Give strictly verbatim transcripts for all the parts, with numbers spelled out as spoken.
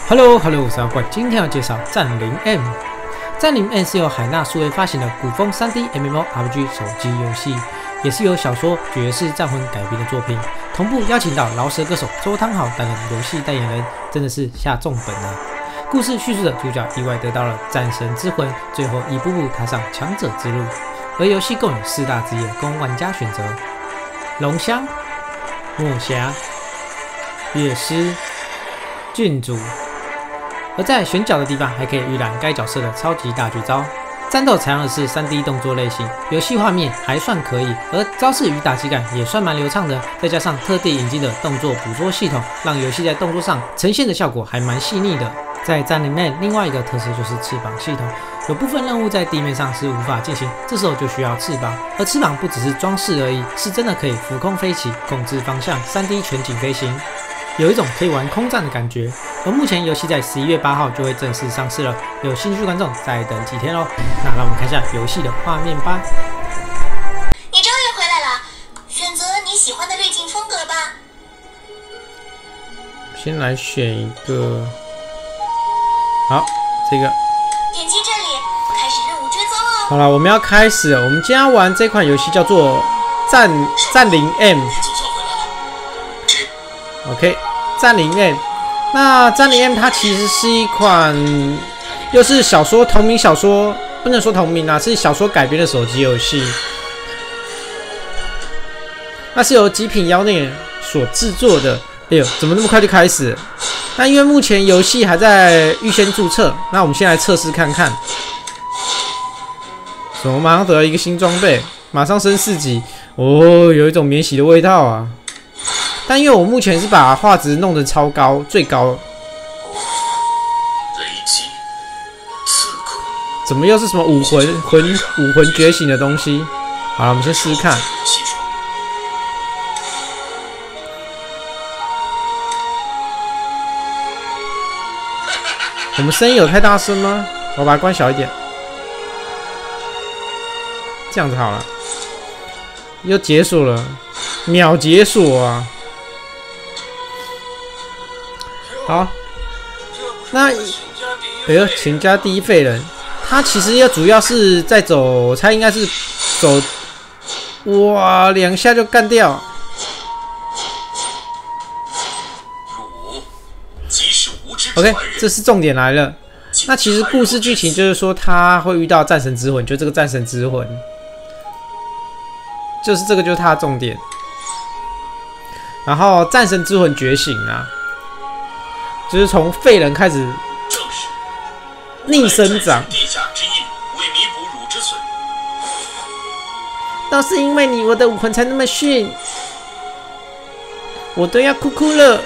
Hello Hello， 我是阿怪，今天要介绍《战灵 M》。《战灵 M》是由海纳数位发行的古风 三 D M M O R P G 手机游戏，也是由小说《绝世战魂》改编的作品。同步邀请到饶舌歌手周汤豪担任游戏代言人，真的是下重本啊！故事叙述的主角意外得到了战神之魂，最后一步步踏上强者之路。而游戏共有四大职业供玩家选择：龙香、墨侠、乐师、郡主。而在选角的地方，还可以预览该角色的超级大绝招。战斗采用的是 三 D 动作类型，游戏画面还算可以，而招式与打击感也算蛮流畅的。再加上特地引进的动作捕捉系统，让游戏在动作上呈现的效果还蛮细腻的。在战里面，另外一个特色就是翅膀系统，有部分任务在地面上是无法进行，这时候就需要翅膀。而翅膀不只是装饰而已，是真的可以浮空飞起，控制方向， 三 D 全景飞行。有一种可以玩空战的感觉，而目前游戏在十一月八号就会正式上市了，有兴趣观众再等几天咯。那让我们看一下游戏的画面吧。 你终于回来了，选择你喜欢的滤镜风格吧。 先来选一个，好，这个。 点击这里，开始任务追踪哦。 好了，我们要开始了。我们今天要玩这款游戏叫做《战战灵 M》。OK。战灵 M， 那战灵 M 它其实是一款，又是小说同名小说，不能说同名啊，是小说改编的手机游戏。那是由极品妖孽所制作的。哎呦，怎么那么快就开始了？那因为目前游戏还在预先注册，那我们先来测试看看。什么？马上得到一个新装备，马上升四级，哦，有一种免洗的味道啊！但因为我目前是把画质弄得超高，最高。怎么又是什么武魂魂武魂觉醒的东西？好了，我们先试试看。我们声音有太大声吗？我把它关小一点。这样子好了。又解锁了，秒解锁啊！好，那哎呦，秦家第一废人，他其实要主要是在走，他应该是走，哇，两下就干掉。OK， 这是重点来了。那其实故事剧情就是说，他会遇到战神之魂，就这个战神之魂，就是这个就是他的重点。然后战神之魂觉醒啊。就是从废人开始逆生长，都是因为你，我的武魂才那么逊，我都要哭哭了。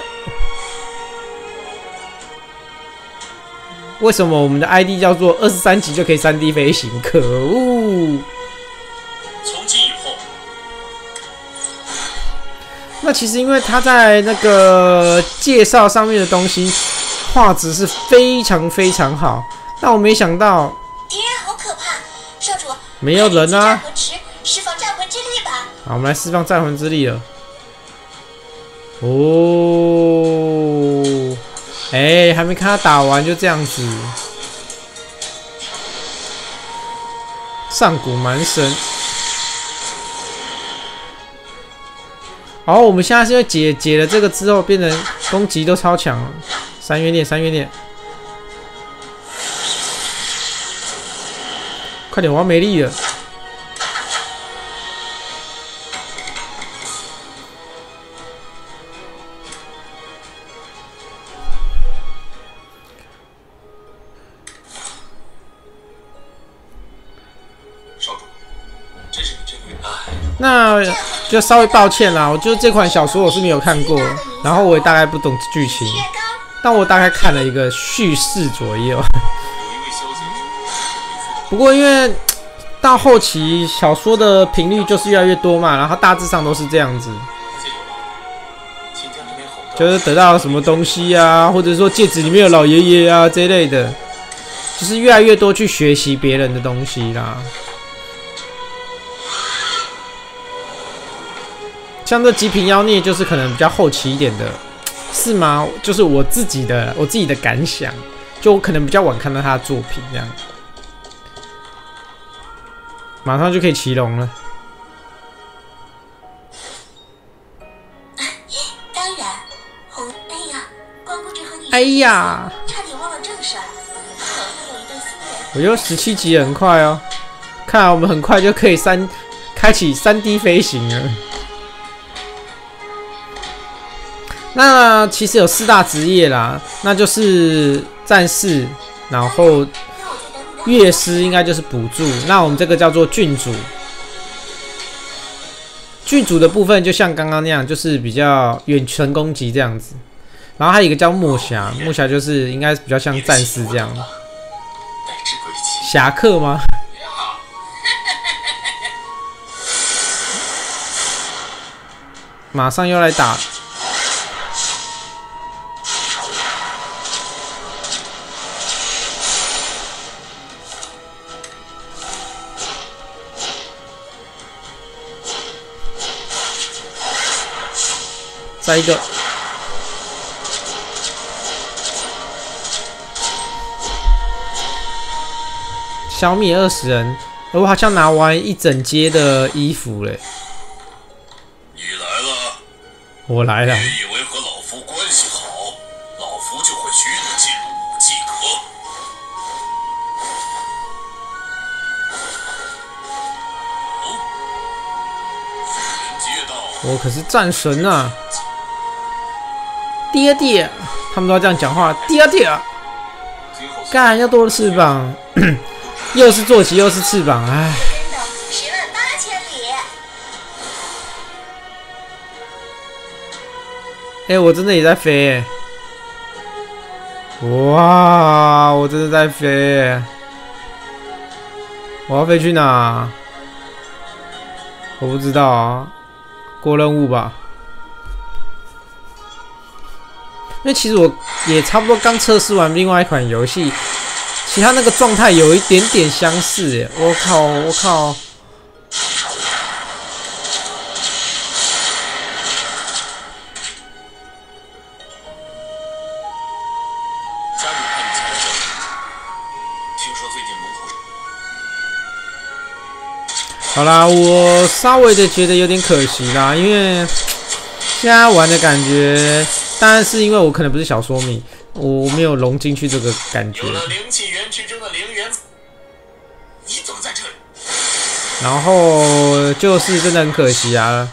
为什么我们的 I D 叫做二十三级就可以 三 D 飞行？可恶！从今以后，那其实因为他在那个介绍上面的东西画质是非常非常好，但我没想到敌人好可怕，少主没有人啊！ 释放战魂之力吧！ 好，我们来释放战魂之力了。哦，哎、欸，还没看他打完就这样子，上古蛮神。好，我们现在是因为解解了这个之后，变成攻击都超强了。三元链，三元链，快点，我要没力了。 少主，这是你这个人啊。 那就稍微抱歉啦，我就这款小说我是没有看过，然后我也大概不懂剧情，但我大概看了一个叙事左右。不过因为到后期小说的频率就是越来越多嘛，然后大致上都是这样子，就是得到什么东西啊，或者说戒指里面有老爷爷啊这一类的，就是越来越多去学习别人的东西啦。像这极品妖孽就是可能比较后期一点的是吗？就是我自己的我自己的感想，就我可能比较晚看到他的作品这样。马上就可以骑龙了。 当然，红，哎呀，光顾着和你， 哎呀， 差点忘了正事儿。可会有一对新人。 我觉得十七集很快哦，看来我们很快就可以三开启三 D 飞行了。那其实有四大职业啦，那就是战士，然后乐师应该就是补助，那我们这个叫做郡主。郡主的部分就像刚刚那样，就是比较远程攻击这样子。然后还有一个叫默侠，默侠就是应该比较像战士这样。侠客吗？马上又来打。再一个，消灭二十人，我好像拿完一整街的衣服嘞。 你来了， 我来了。 别以为和老夫关系好，老夫就会许你进入武技科。哦，妇人街道， 我可是战神啊！爹爹，他们都要这样讲话。爹爹，干又多了翅膀，又是坐骑又是翅膀，哎。 真的十万八千里。 哎、欸，我真的也在飞哎、欸！哇，我真的在飞欸！我要飞去哪？我不知道啊，过任务吧。因为其实我也差不多刚测试完另外一款游戏，其他那个状态有一点点相似耶。我靠！我靠！ 家主派你前来交手，听说最近龙虎。 好啦，我稍微的觉得有点可惜啦，因为现在玩的感觉。当然是因为我可能不是小说迷，我没有融进去这个感觉。 有了灵气园区中的灵元，你怎么在这里？ 然后就是真的很可惜啊。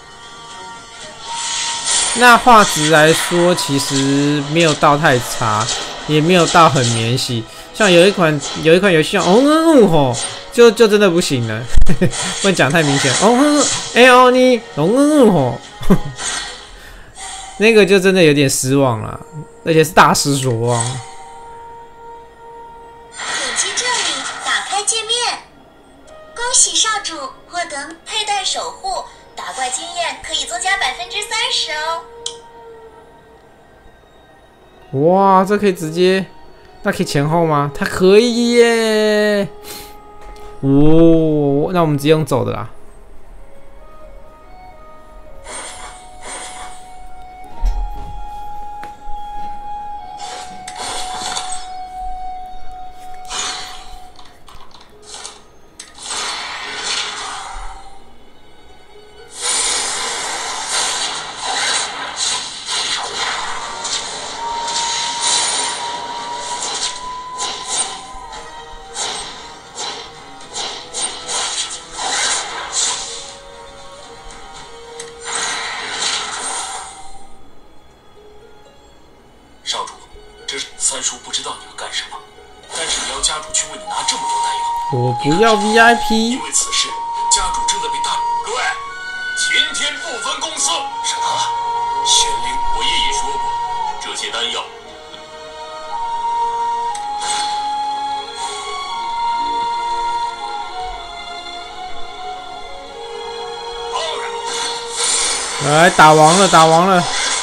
那画质来说，其实没有到太差，也没有到很免洗。像有一款有一款游戏，哦嗯吼，就就真的不行了，不能讲太明显。哦嗯，哎哦你，哦嗯吼。那个就真的有点失望了，而且是大失所望。 点击这里，打开界面。恭喜少主获得佩戴守护，打怪经验可以增加百分之三十哦。 哇，这可以直接，那可以前后吗？它可以耶！哦，那我们直接用走的啦。 少主，这是三叔不知道你要干什么，但是你要家主去为你拿这么多弹药。 我不要 V I P。 因为此事，家主正在被大各位擎天不分公司。什么？玄灵？我爷爷说过，这些丹药。 来打王了，打王了！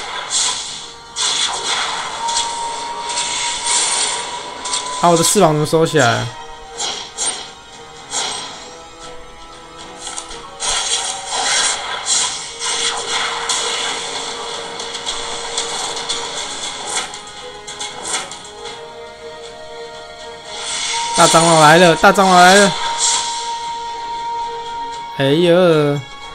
啊，我的翅膀怎么收起来了？ 大蟑螂来了！大蟑螂来了！哎呦！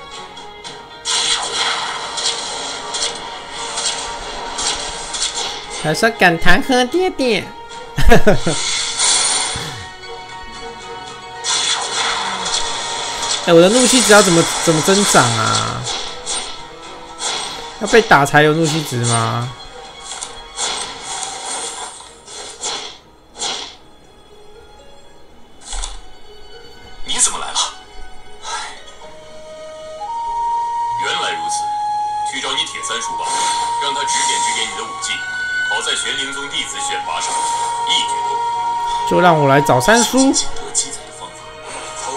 还说感弹和爹爹，哎、欸，我的怒气值要怎么怎么增长啊？要被打才有怒气值吗？ 你怎么来了？原来如此，去找你铁三叔吧，让他指点指点你的武技。好在玄灵宗弟子选拔上一举过关。 就让我来找三叔。 得记载的方法，好。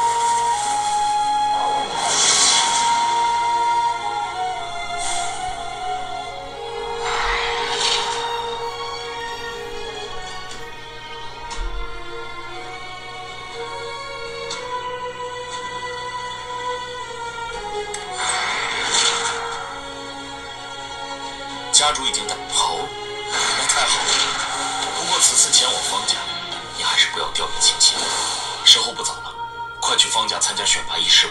家主已经打好。那太好了，不过此次前往方家，你还是不要掉以轻心。时候不早了，快去方家参加选拔仪式吧。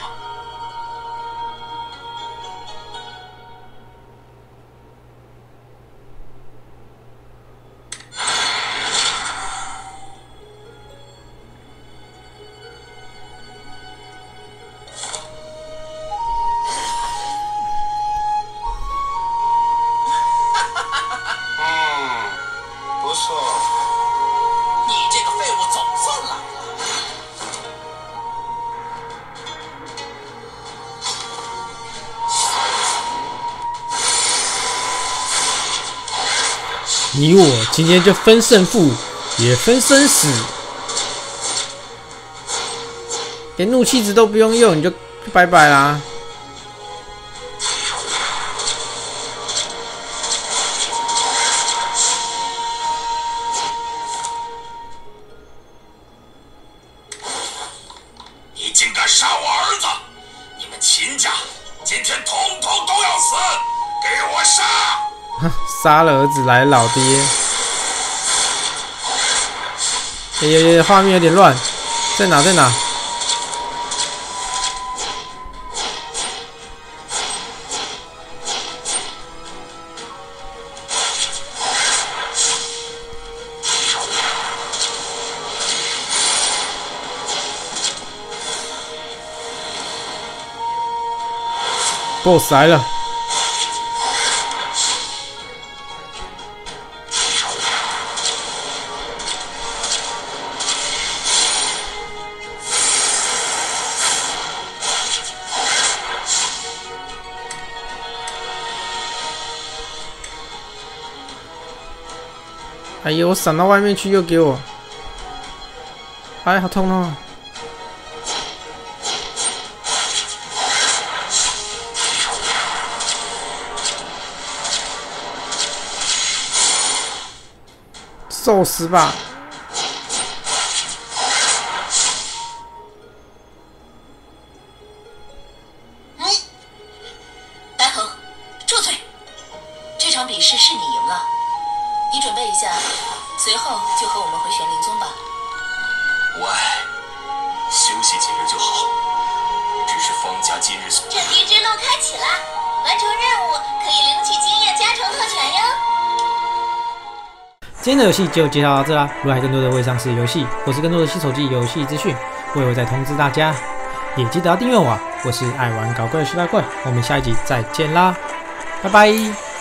你我今天就分胜负，也分生死，连怒气值都不用用，你就拜拜啦！ 你竟敢杀我儿子！你们秦家今天统统都要死！给我杀！ 杀了儿子来老爹！哎呀呀，画面有点乱，在哪在哪？boss 来了！哎呦，我闪到外面去，又给我！哎，好痛哦！受死吧！ 嗯，白恒，住嘴！这场比试是你赢了。你准备一下，随后就和我们回玄灵宗吧。 无碍，休息几日就好。只是方家今日 trận地之路开启啦！完成任务可以领取经验加成特权哟。 今天的游戏就介绍到这啦。如果还有更多的未上市游戏，或是更多的新手机游戏资讯，我也会再通知大家。也记得要订阅我，我是爱玩搞怪的徐大怪。我们下一集再见啦，拜拜。